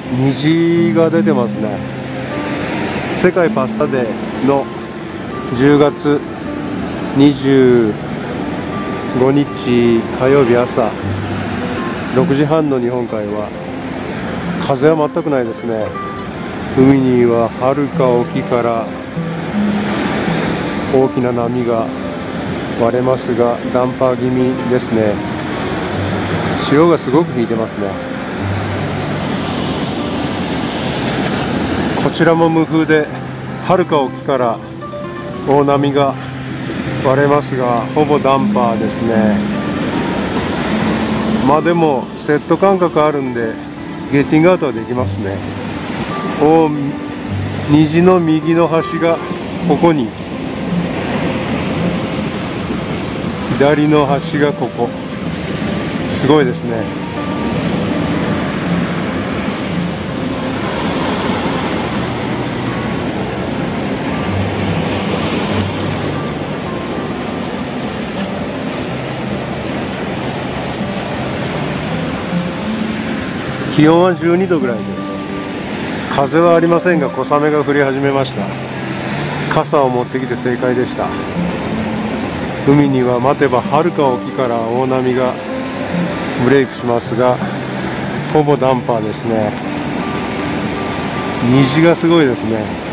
虹が出てますね。世界パスタデーの10月25日火曜日朝6時半の日本海は風は全くないですね。海には遥か沖から大きな波が割れますが、ダンパー気味ですね。潮がすごく引いてますね。こちらも無風で、遥か沖から大波が割れますが、ほぼダンパーですね。まあでもセット感覚あるんでゲッティングアウトはできますね。虹の右の端がここに、左の端がここ、すごいですね。気温は12度ぐらいです。風はありませんが小雨が降り始めました。傘を持ってきて正解でした。海には待てば遥か沖から大波がブレイクしますが、ほぼダンパーですね。虹がすごいですね。